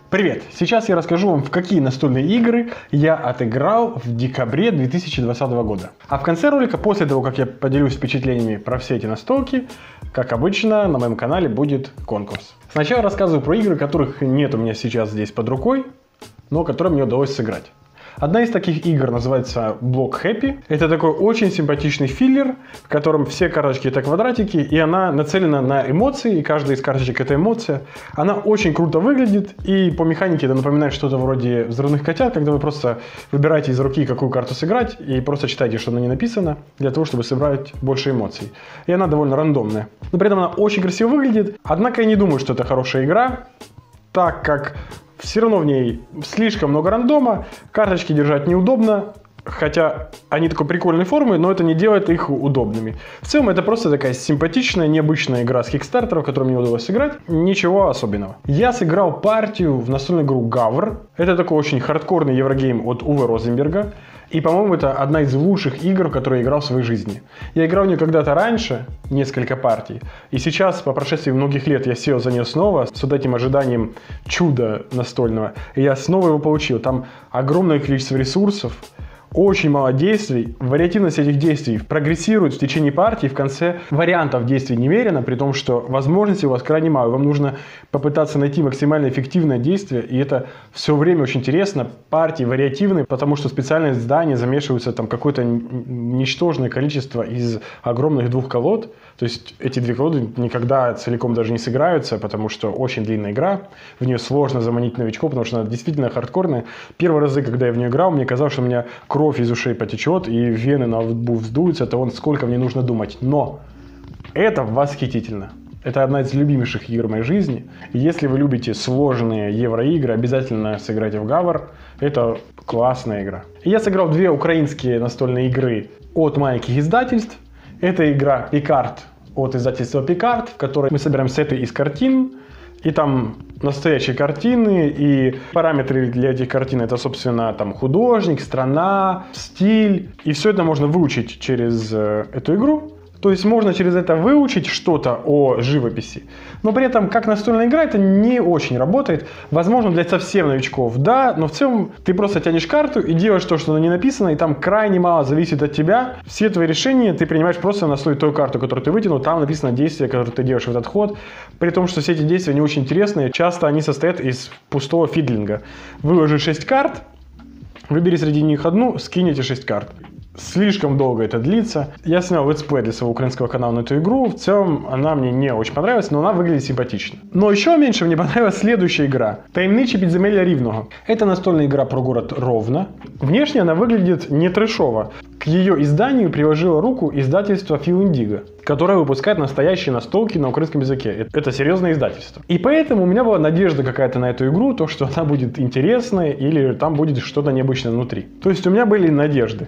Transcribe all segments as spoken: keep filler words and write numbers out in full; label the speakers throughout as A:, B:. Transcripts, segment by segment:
A: Привет! Сейчас я расскажу вам, в какие настольные игры я отыграл в декабре две тысячи двадцатого года. А в конце ролика, после того, как я поделюсь впечатлениями про все эти настолки, как обычно, на моем канале будет конкурс. Сначала рассказываю про игры, которых нет у меня сейчас здесь под рукой, но которые мне удалось сыграть. Одна из таких игр называется Block Happy. Это такой очень симпатичный филлер, в котором все карточки это квадратики, и она нацелена на эмоции, и каждая из карточек это эмоция. Она очень круто выглядит, и по механике это напоминает что-то вроде взрывных котят, когда вы просто выбираете из руки, какую карту сыграть, и просто читаете, что на ней написано, для того, чтобы собрать больше эмоций. И она довольно рандомная. Но при этом она очень красиво выглядит, однако я не думаю, что это хорошая игра, так как все равно в ней слишком много рандома, карточки держать неудобно, хотя они такой прикольной формы, но это не делает их удобными. В целом это просто такая симпатичная, необычная игра с Kickstarter, в которой мне удалось сыграть, ничего особенного. Я сыграл партию в настольную игру Gavr, это такой очень хардкорный еврогейм от Уве Розенберга. И, по-моему, это одна из лучших игр, в которые я играл в своей жизни. Я играл в нее когда-то раньше, несколько партий. И сейчас, по прошествии многих лет, я сел за нее снова, с вот этим ожиданием чуда настольного. И я снова его получил. Там огромное количество ресурсов, очень мало действий. Вариативность этих действий прогрессирует в течение партии. В конце вариантов действий немерено, при том, что возможностей у вас крайне мало. Вам нужно попытаться найти максимально эффективное действие. И это все время очень интересно. Партии вариативные, потому что специальные здания замешиваются там какое-то ничтожное количество из огромных двух колод. То есть эти две колоды никогда целиком даже не сыграются, потому что очень длинная игра. В нее сложно заманить новичков, потому что она действительно хардкорная. Первые разы, когда я в нее играл, мне казалось, что у меня кровь из ушей потечет и вены на лбу вздуются, это вон сколько мне нужно думать. Но это восхитительно. Это одна из любимейших игр в моей жизни. И если вы любите сложные евроигры, обязательно сыграйте в Gavr. Это классная игра. И я сыграл две украинские настольные игры от маленьких издательств. Это игра Picard от издательства Picard, в которой мы собираем сеты из картин. И там настоящие картины, и параметры для этих картин это, собственно, там художник, страна, стиль. И все это можно выучить через э, эту игру. То есть можно через это выучить что-то о живописи. Но при этом, как настольная игра, это не очень работает. Возможно, для совсем новичков, да, но в целом ты просто тянешь карту и делаешь то, что на ней написано, и там крайне мало зависит от тебя. Все твои решения ты принимаешь просто на основе той карты, которую ты вытянул. Там написано действие, которое ты делаешь в этот ход. При том, что все эти действия не очень интересные. Часто они состоят из пустого фидлинга. Выложи шесть карт, выбери среди них одну, скинь эти шесть карт. Слишком долго это длится. Я снял летсплей для своего украинского канала на эту игру. В целом она мне не очень понравилась, но она выглядит симпатично. Но еще меньше мне понравилась следующая игра. Таємничі підземелля Рівного. Это настольная игра про город Ровно. Внешне она выглядит не трэшово. К ее изданию приложило руку издательство Фил Индиго, которое выпускает настоящие настолки на украинском языке. Это серьезное издательство. И поэтому у меня была надежда какая-то на эту игру, то, что она будет интересной или там будет что-то необычное внутри. То есть у меня были надежды.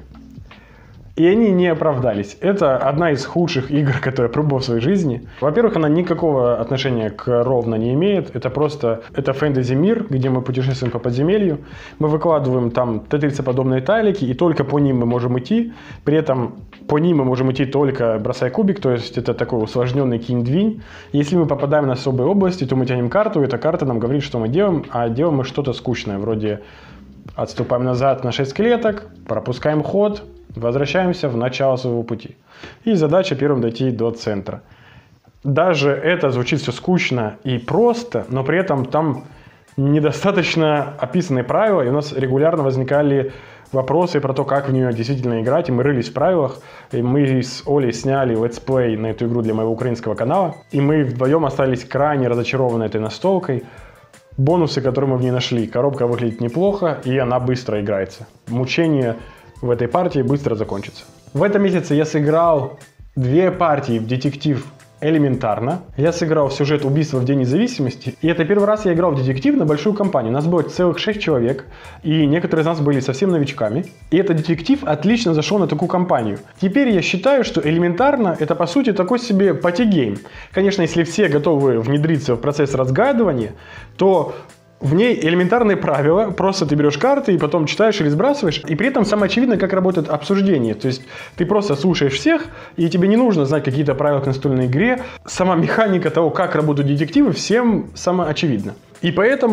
A: И они не оправдались. Это одна из худших игр, которые я пробовал в своей жизни. Во-первых, она никакого отношения к Ровно не имеет. Это просто это фэнтези-мир, где мы путешествуем по подземелью. Мы выкладываем там тетрицеподобные тайлики, и только по ним мы можем идти. При этом по ним мы можем идти только бросая кубик, то есть это такой усложненный кинь-двинь. Если мы попадаем на особые области, то мы тянем карту, и эта карта нам говорит, что мы делаем, а делаем мы что-то скучное, вроде отступаем назад на шесть клеток, пропускаем ход, возвращаемся в начало своего пути. И задача первым дойти до центра. Даже это звучит все скучно и просто, но при этом там недостаточно описаны правила, и у нас регулярно возникали вопросы про то, как в нее действительно играть, и мы рылись в правилах, и мы с Олей сняли летсплей на эту игру для моего украинского канала, и мы вдвоем остались крайне разочарованы этой настолкой. Бонусы, которые мы в ней нашли: коробка выглядит неплохо, и она быстро играется. Мучение в этой партии быстро закончится. В этом месяце я сыграл две партии в детектив элементарно. Я сыграл в сюжет убийства в День независимости. И это первый раз я играл в детектив на большую компанию. У нас было целых шесть человек. И некоторые из нас были совсем новичками. И этот детектив отлично зашел на такую компанию. Теперь я считаю, что элементарно это по сути такой себе пати-гейм. Конечно, если все готовы внедриться в процесс разгадывания, то в ней элементарные правила, просто ты берешь карты и потом читаешь или сбрасываешь. И при этом самое очевидное, как работает обсуждение. То есть ты просто слушаешь всех, и тебе не нужно знать какие-то правила к настольной игре. Сама механика того, как работают детективы, всем самоочевидна. И поэтому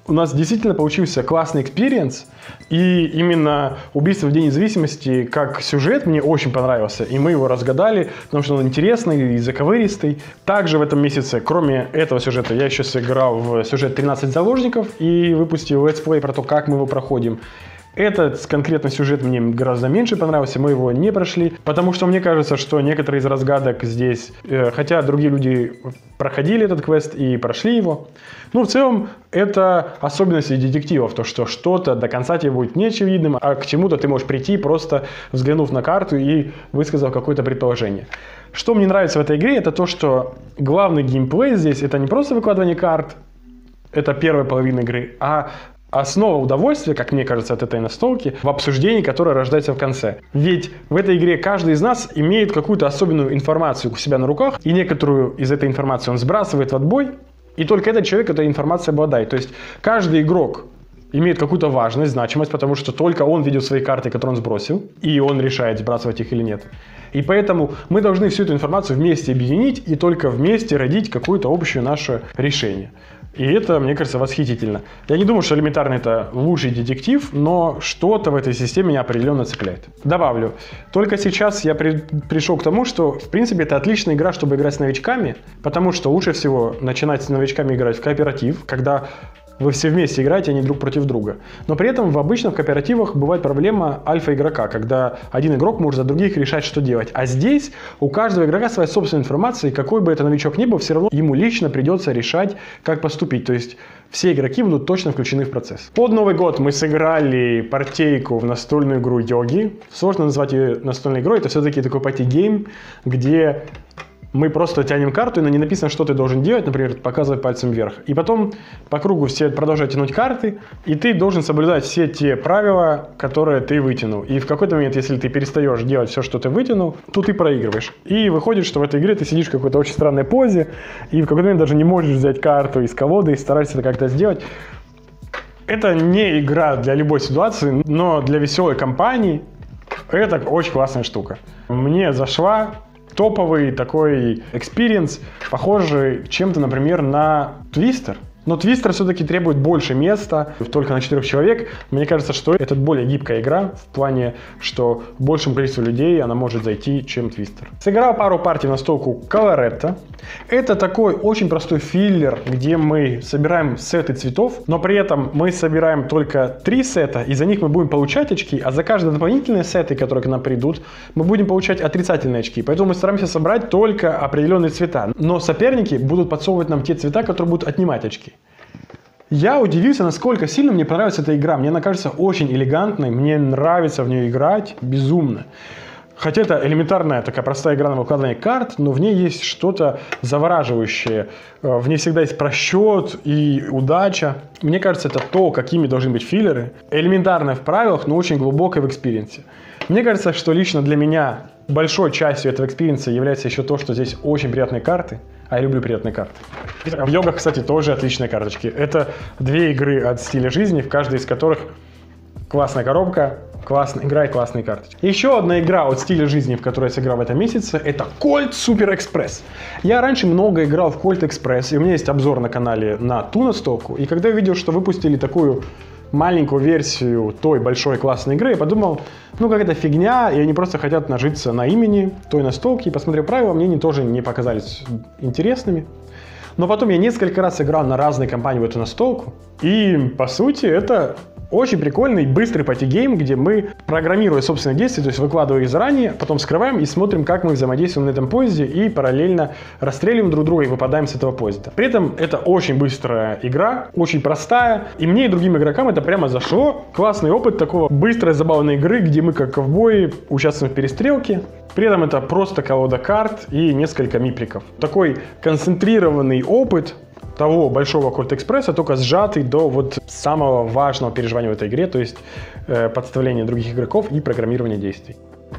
A: у нас действительно получился классный экспириенс, и именно «Убийство в День независимости» как сюжет мне очень понравился, и мы его разгадали, потому что он интересный и заковыристый. Также в этом месяце, кроме этого сюжета, я еще сыграл в сюжет «тринадцать заложников» и выпустил летсплей про то, как мы его проходим. Этот конкретно сюжет мне гораздо меньше понравился, мы его не прошли, потому что мне кажется, что некоторые из разгадок здесь, э, хотя другие люди проходили этот квест и прошли его, ну, в целом, это особенности детективов, то, что что-то до конца тебе будет неочевидным, а к чему-то ты можешь прийти, просто взглянув на карту и высказав какое-то предположение. Что мне нравится в этой игре, это то, что главный геймплей здесь, это не просто выкладывание карт, это первая половина игры, а основа удовольствия, как мне кажется, от этой настолки в обсуждении, которое рождается в конце. Ведь в этой игре каждый из нас имеет какую-то особенную информацию у себя на руках, и некоторую из этой информации он сбрасывает в отбой, и только этот человек этой информацией обладает. То есть каждый игрок имеет какую-то важность, значимость, потому что только он видел свои карты, которые он сбросил, и он решает, сбрасывать их или нет. И поэтому мы должны всю эту информацию вместе объединить и только вместе родить какое-то общее наше решение. И это, мне кажется, восхитительно. Я не думаю, что элементарно это лучший детектив, но что-то в этой системе меня определенно цепляет. Добавлю, только сейчас я при, пришел к тому, что, в принципе, это отличная игра, чтобы играть с новичками, потому что лучше всего начинать с новичками играть в кооператив, когда вы все вместе играете, а не друг против друга. Но при этом в обычных кооперативах бывает проблема альфа-игрока, когда один игрок может за других решать, что делать. А здесь у каждого игрока своя собственная информация, и какой бы это новичок ни был, все равно ему лично придется решать, как поступить. То есть все игроки будут точно включены в процесс. Под Новый год мы сыграли партейку в настольную игру Йоги. Сложно назвать ее настольной игрой, это все-таки такой пати-гейм, где мы просто тянем карту, и на ней написано, что ты должен делать, например, показывать пальцем вверх. И потом по кругу все продолжают тянуть карты, и ты должен соблюдать все те правила, которые ты вытянул. И в какой-то момент, если ты перестаешь делать все, что ты вытянул, то ты проигрываешь. И выходит, что в этой игре ты сидишь в какой-то очень странной позе, и в какой-то момент даже не можешь взять карту из колоды и стараешься это как-то сделать. Это не игра для любой ситуации, но для веселой компании это очень классная штука. Мне зашла. Топовый такой экспириенс, похожий чем-то, например, на Твистер. Но Твистер все-таки требует больше места, только на четырех человек. Мне кажется, что это более гибкая игра, в плане, что большему количеству людей она может зайти, чем Твистер. Сыграл пару партий в настолку Колоретто. Это такой очень простой филлер, где мы собираем сеты цветов, но при этом мы собираем только три сета, и за них мы будем получать очки, а за каждые дополнительные сеты, которые к нам придут, мы будем получать отрицательные очки. Поэтому мы стараемся собрать только определенные цвета. Но соперники будут подсовывать нам те цвета, которые будут отнимать очки. Я удивился, насколько сильно мне понравилась эта игра. Мне она кажется очень элегантной, мне нравится в нее играть безумно. Хотя это элементарная такая простая игра на выкладывание карт, но в ней есть что-то завораживающее. В ней всегда есть просчет и удача. Мне кажется, это то, какими должны быть филлеры. Элементарное в правилах, но очень глубокое в экспириенсе. Мне кажется, что лично для меня большой частью этого экспириенса является еще то, что здесь очень приятные карты. А я люблю приятные карты. В Йогах, кстати, тоже отличные карточки. Это две игры от стиля жизни, в каждой из которых классная коробка, классная игра и классные карточки. Еще одна игра от стиля жизни, в которой я сыграл в этом месяце, это Colt Super Express. Я раньше много играл в Colt Express, и у меня есть обзор на канале на ту настолку. И когда я увидел, что выпустили такую маленькую версию той большой классной игры, я подумал, ну какая-то фигня, и они просто хотят нажиться на имени той настолки. И посмотрев правила, мне они тоже не показались интересными. Но потом я несколько раз играл на разные компании в эту настолку. И, по сути, это очень прикольный, быстрый пати-гейм, где мы, программируя собственные действия, то есть выкладывая их заранее, потом скрываем и смотрим, как мы взаимодействуем на этом поезде, и параллельно расстреливаем друг друга и выпадаем с этого поезда. При этом это очень быстрая игра, очень простая, и мне и другим игрокам это прямо зашло. Классный опыт такого быстрой, забавной игры, где мы, как ковбои, участвуем в перестрелке. При этом это просто колода карт и несколько миприков. Такой концентрированный опыт того большого Colt Express, только сжатый до вот самого важного переживания в этой игре, то есть э, подставления других игроков и программирования действий.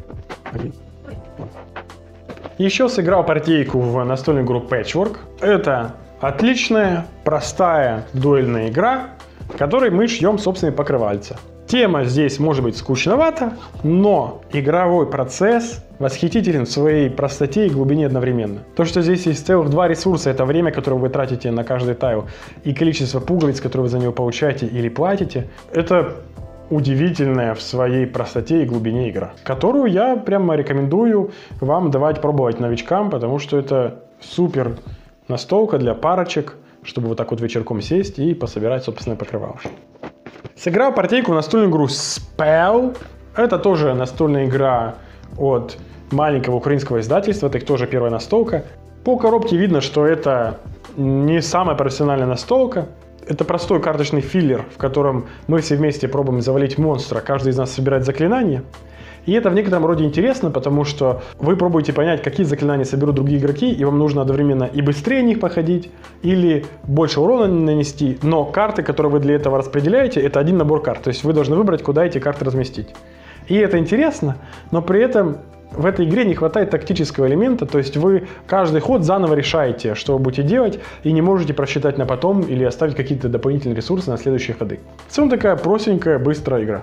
A: Еще сыграл партийку в настольную игру Patchwork. Это отличная, простая дуэльная игра, в которой мы шьем собственные покрывальца. Тема здесь может быть скучновата, но игровой процесс восхитителен в своей простоте и глубине одновременно. То, что здесь есть целых два ресурса, это время, которое вы тратите на каждый тайл, и количество пуговиц, которые вы за него получаете или платите, это удивительная в своей простоте и глубине игра, которую я прямо рекомендую вам давать пробовать новичкам, потому что это супер настолка для парочек, чтобы вот так вот вечерком сесть и пособирать собственное покрывало. Сыграл партийку в настольную игру Spell. Это тоже настольная игра от маленького украинского издательства, это их тоже первая настолка. По коробке видно, что это не самая профессиональная настолка. Это простой карточный филлер, в котором мы все вместе пробуем завалить монстра, каждый из нас собирает заклинания. И это в некотором роде интересно, потому что вы пробуете понять, какие заклинания соберут другие игроки, и вам нужно одновременно и быстрее них походить, или больше урона нанести, но карты, которые вы для этого распределяете, это один набор карт, то есть вы должны выбрать, куда эти карты разместить. И это интересно, но при этом в этой игре не хватает тактического элемента, то есть вы каждый ход заново решаете, что вы будете делать, и не можете просчитать на потом или оставить какие-то дополнительные ресурсы на следующие ходы. В целом такая простенькая, быстрая игра.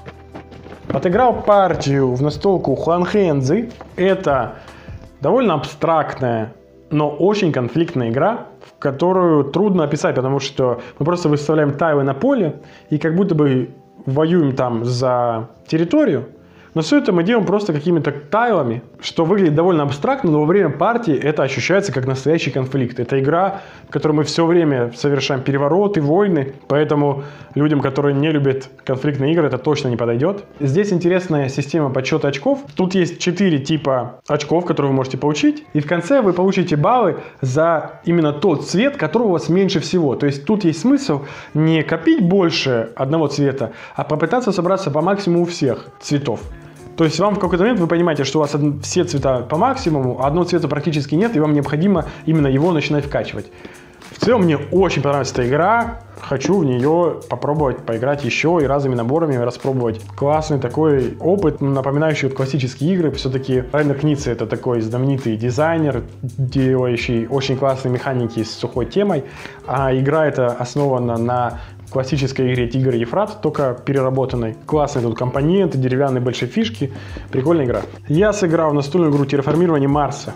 A: Отыграл партию в настолку Хуанхэнзи. Это довольно абстрактная, но очень конфликтная игра, в которую трудно описать, потому что мы просто выставляем тайлы на поле и как будто бы воюем там за территорию. Но все это мы делаем просто какими-то тайлами, что выглядит довольно абстрактно, но во время партии это ощущается как настоящий конфликт. Это игра, в которой мы все время совершаем перевороты, войны, поэтому людям, которые не любят конфликтные игры, это точно не подойдет. Здесь интересная система подсчета очков. Тут есть четыре типа очков, которые вы можете получить, и в конце вы получите баллы за именно тот цвет, которого у вас меньше всего. То есть тут есть смысл не копить больше одного цвета, а попытаться собраться по максимуму всех цветов. То есть вам в какой-то момент вы понимаете, что у вас все цвета по максимуму, а одного цвета практически нет, и вам необходимо именно его начинать вкачивать. В целом мне очень понравилась эта игра, хочу в нее попробовать поиграть еще и разными наборами распробовать. Классный такой опыт, напоминающий вот классические игры. Все-таки Райнер Книце это такой знаменитый дизайнер, делающий очень классные механики с сухой темой, а игра эта основана на классической игре Тигр и Ефрат, только переработанной. Классные тут компоненты, деревянные большие фишки. Прикольная игра. Я сыграл в настольную игру Терраформирование Марса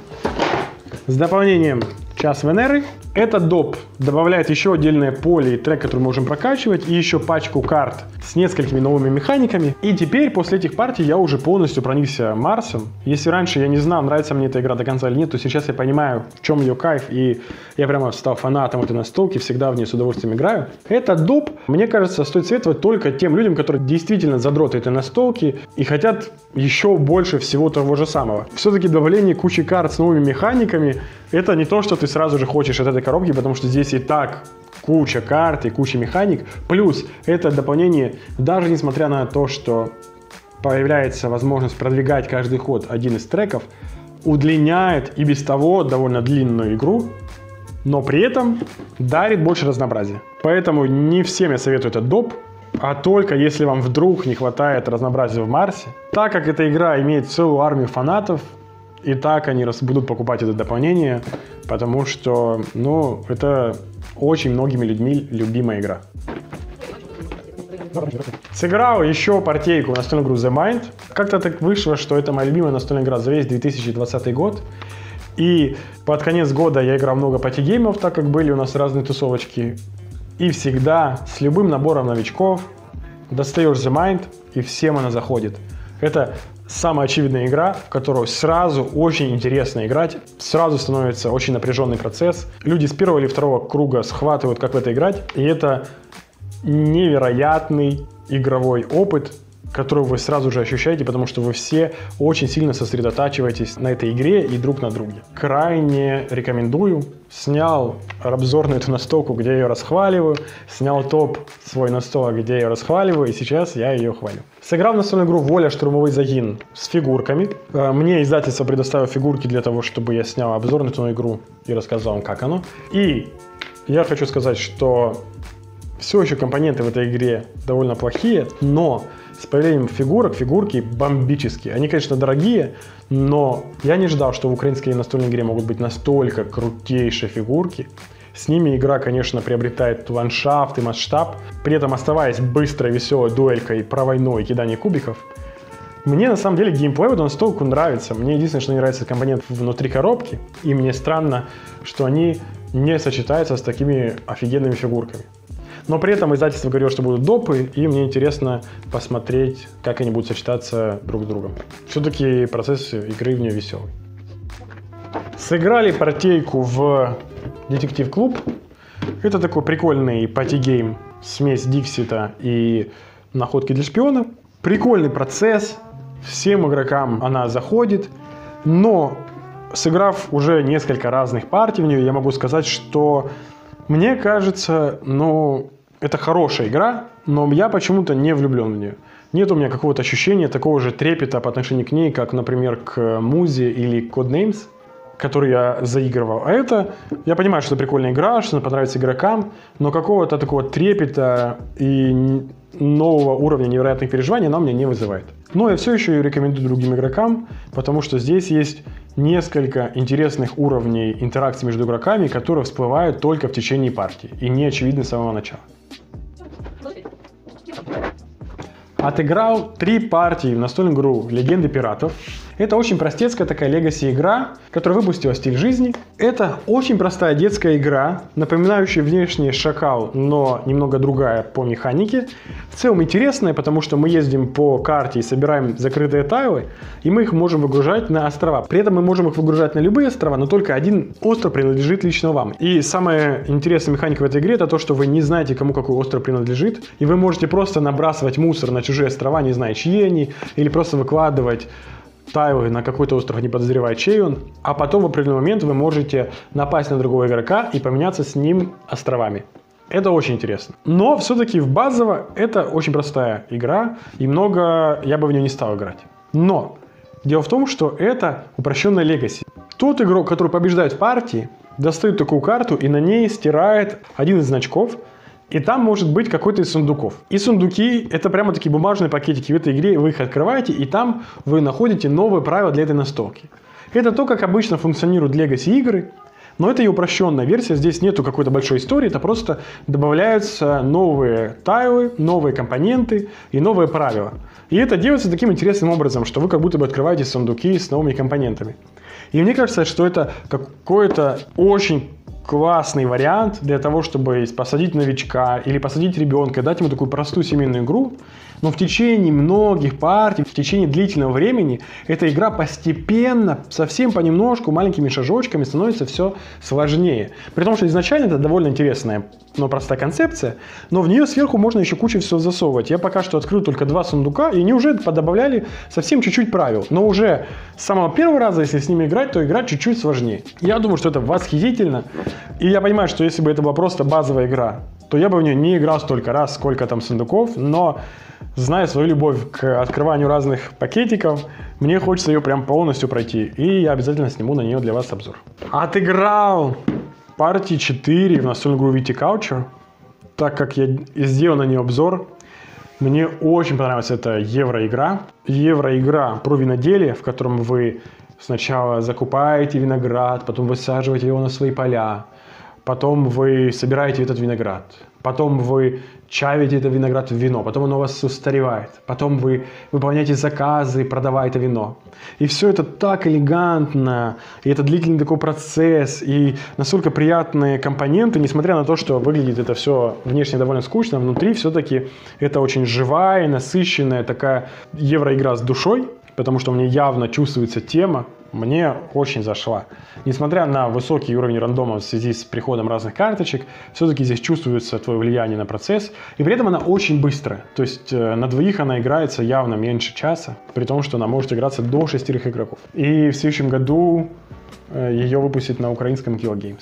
A: с дополнением Час Венеры. Этот доп добавляет еще отдельное поле и трек, который мы можем прокачивать, и еще пачку карт с несколькими новыми механиками. И теперь, после этих партий, я уже полностью проникся Марсом. Если раньше я не знал, нравится мне эта игра до конца или нет, то сейчас я понимаю, в чем ее кайф, и я прямо стал фанатом этой настолки, всегда в ней с удовольствием играю. Этот доп, мне кажется, стоит советовать только тем людям, которые действительно задроты этой настолки и хотят еще больше всего того же самого. Все-таки добавление кучи карт с новыми механиками — это не то, что ты сразу же хочешь от этой коробки, потому что здесь и так куча карт и куча механик. Плюс это дополнение, даже несмотря на то, что появляется возможность продвигать каждый ход один из треков, удлиняет и без того довольно длинную игру, но при этом дарит больше разнообразия. Поэтому не всем я советую этот доп, а только если вам вдруг не хватает разнообразия в Марсе. Так как эта игра имеет целую армию фанатов, и так они будут покупать это дополнение, потому что, ну, это очень многими людьми любимая игра. Сыграл еще партейку в настольную игру The Mind. Как-то так вышло, что это моя любимая настольная игра за весь две тысячи двадцатый год. И под конец года я играл много пати-геймов, так как были у нас разные тусовочки. И всегда с любым набором новичков достаешь The Mind, и всем она заходит. Это самая очевидная игра, в которую сразу очень интересно играть. Сразу становится очень напряженный процесс. Люди с первого или второго круга схватывают, как в это играть. И это невероятный игровой опыт, который вы сразу же ощущаете, потому что вы все очень сильно сосредотачиваетесь на этой игре и друг на друге. Крайне рекомендую. Снял обзор на эту настолку, где я ее расхваливаю. Снял топ свой настолок, где я ее расхваливаю. И сейчас я ее хвалю. Сыграл в настольную игру «Воля. Штурмовой загин» с фигурками. Мне издательство предоставило фигурки для того, чтобы я снял обзор на эту игру и рассказал вам, как оно. И я хочу сказать, что все еще компоненты в этой игре довольно плохие, но с появлением фигурок, фигурки бомбические. Они, конечно, дорогие, но я не ждал, что в украинской настольной игре могут быть настолько крутейшие фигурки. С ними игра, конечно, приобретает ландшафт и масштаб, при этом оставаясь быстрой, веселой дуэлькой про войну и кидание кубиков. Мне на самом деле геймплей вот настолько нравится. Мне единственное, что не нравится, компонент внутри коробки. И мне странно, что они не сочетаются с такими офигенными фигурками. Но при этом издательство говорило, что будут допы, и мне интересно посмотреть, как они будут сочетаться друг с другом. Все-таки процесс игры в нее веселый. Сыграли партейку в Детектив Клуб. Это такой прикольный пати-гейм, смесь Диксита и находки для шпиона. Прикольный процесс, всем игрокам она заходит, но сыграв уже несколько разных партий в нее, я могу сказать, что мне кажется, ну, это хорошая игра, но я почему-то не влюблен в нее. Нет у меня какого-то ощущения такого же трепета по отношению к ней, как, например, к Музе или Codenames, который я заигрывал. А это, я понимаю, что это прикольная игра, что она понравится игрокам, но какого-то такого трепета и нового уровня невероятных переживаний она у меня не вызывает. Но я все еще ее рекомендую другим игрокам, потому что здесь есть несколько интересных уровней интеракции между игроками, которые всплывают только в течение партии и не очевидны с самого начала. Отыграл три партии в настольную игру «Легенды пиратов». Это очень простецкая такая легаси-игра, которая выпустила «Стиль жизни». Это очень простая детская игра, напоминающая внешне «Шакал», но немного другая по механике. В целом интересная, потому что мы ездим по карте и собираем закрытые тайлы, и мы их можем выгружать на острова. При этом мы можем их выгружать на любые острова, но только один остров принадлежит лично вам. И самая интересная механика в этой игре — это то, что вы не знаете, кому какой остров принадлежит, и вы можете просто набрасывать мусор на чужие острова, не зная, чьи они, или просто выкладывать тайлы на какой-то остров, не подозревая, чей он, а потом в определенный момент вы можете напасть на другого игрока и поменяться с ним островами. Это очень интересно. Но все-таки в базово это очень простая игра, и много я бы в нее не стал играть. Но дело в том, что это упрощенная легаси. Тот игрок, который побеждает в партии, достает такую карту и на ней стирает один из значков, и там может быть какой-то из сундуков. И сундуки — это прямо такие бумажные пакетики в этой игре, вы их открываете, и там вы находите новые правила для этой настолки. Это то, как обычно функционируют Legacy игры, но это и упрощенная версия, здесь нету какой-то большой истории, это просто добавляются новые тайлы, новые компоненты и новые правила. И это делается таким интересным образом, что вы как будто бы открываете сундуки с новыми компонентами. И мне кажется, что это какой-то очень классный вариант для того, чтобы посадить новичка или посадить ребенка, дать ему такую простую семейную игру, но в течение многих партий, в течение длительного времени эта игра постепенно, совсем понемножку, маленькими шажочками становится все сложнее. При том, что изначально это довольно интересная, но простая концепция, но в нее сверху можно еще кучу всего засовывать. Я пока что открыл только два сундука, и они уже подобавляли совсем чуть-чуть правил. Но уже с самого первого раза, если с ними играть, то играть чуть-чуть сложнее. Я думаю, что это восхитительно. И я понимаю, что если бы это была просто базовая игра, то я бы в нее не играл столько раз, сколько там сундуков, но зная свою любовь к открыванию разных пакетиков, мне хочется ее прям полностью пройти, и я обязательно сниму на нее для вас обзор. Отыграл партии четыре в настольную игру Viticulture, так как я сделал на нее обзор. Мне очень понравилась эта евроигра. Евроигра про виноделие, в котором вы сначала закупаете виноград, потом высаживаете его на свои поля, потом вы собираете этот виноград, потом вы чавите этот виноград в вино, потом оно у вас устаревает, потом вы выполняете заказы, продавая это вино. И все это так элегантно, и это длительный такой процесс, и настолько приятные компоненты, несмотря на то, что выглядит это все внешне довольно скучно, внутри все-таки это очень живая, насыщенная такая евроигра с душой, потому что мне явно чувствуется тема, мне очень зашла. Несмотря на высокий уровень рандома в связи с приходом разных карточек, все-таки здесь чувствуется твое влияние на процесс, и при этом она очень быстрая. То есть э, на двоих она играется явно меньше часа, при том, что она может играться до шестерых игроков. И в следующем году э, ее выпустят на украинском Kilo Games.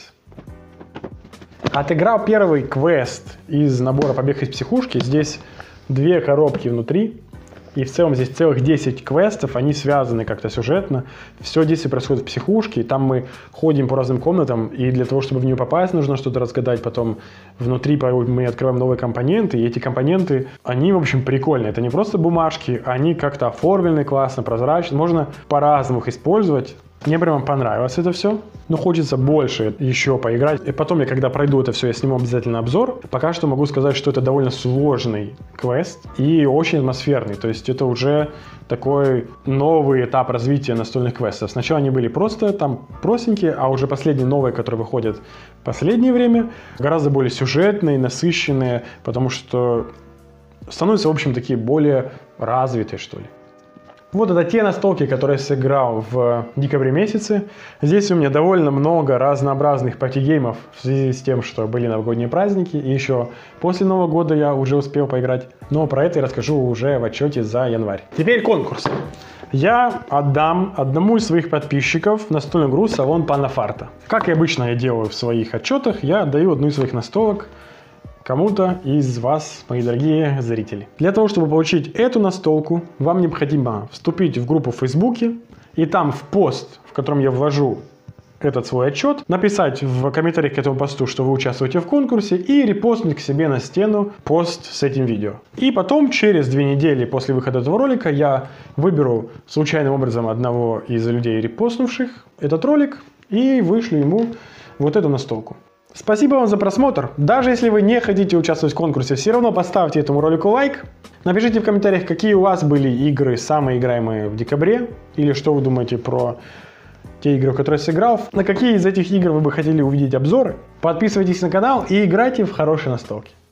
A: Отыграл первый квест из набора «Побег из психушки». Здесь две коробки внутри. И в целом здесь целых десять квестов, они связаны как-то сюжетно. Все действие происходит в психушке, и там мы ходим по разным комнатам, и для того, чтобы в нее попасть, нужно что-то разгадать. Потом внутри мы открываем новые компоненты, и эти компоненты, они, в общем, прикольные. Это не просто бумажки, они как-то оформлены классно, прозрачно. Можно по-разному их использовать. Мне прямо понравилось это все, но хочется больше еще поиграть. И потом я, когда пройду это все, я сниму обязательно обзор. Пока что могу сказать, что это довольно сложный квест и очень атмосферный. То есть это уже такой новый этап развития настольных квестов. Сначала они были просто там простенькие, а уже последние новые, которые выходят в последнее время, гораздо более сюжетные, насыщенные, потому что становятся, в общем, такие более развитые, что ли. Вот это те настолки, которые я сыграл в декабре месяце. Здесь у меня довольно много разнообразных пати-геймов в связи с тем, что были новогодние праздники. И еще после Нового года я уже успел поиграть. Но про это я расскажу уже в отчете за январь. Теперь конкурс. Я отдам одному из своих подписчиков настольную игру «Салон Пана Фарта». Как и обычно я делаю в своих отчетах, я отдаю одну из своих настолок кому-то из вас, мои дорогие зрители. Для того, чтобы получить эту настолку, вам необходимо вступить в группу в Фейсбуке и там в пост, в котором я ввожу этот свой отчет, написать в комментариях к этому посту, что вы участвуете в конкурсе, и репостнуть к себе на стену пост с этим видео. И потом, через две недели после выхода этого ролика, я выберу случайным образом одного из людей, репостнувших этот ролик, и вышлю ему вот эту настолку. Спасибо вам за просмотр. Даже если вы не хотите участвовать в конкурсе, все равно поставьте этому ролику лайк. Напишите в комментариях, какие у вас были игры, самые играемые в декабре. Или что вы думаете про те игры, в которые я сыграл. На какие из этих игр вы бы хотели увидеть обзоры. Подписывайтесь на канал и играйте в хорошие настолки.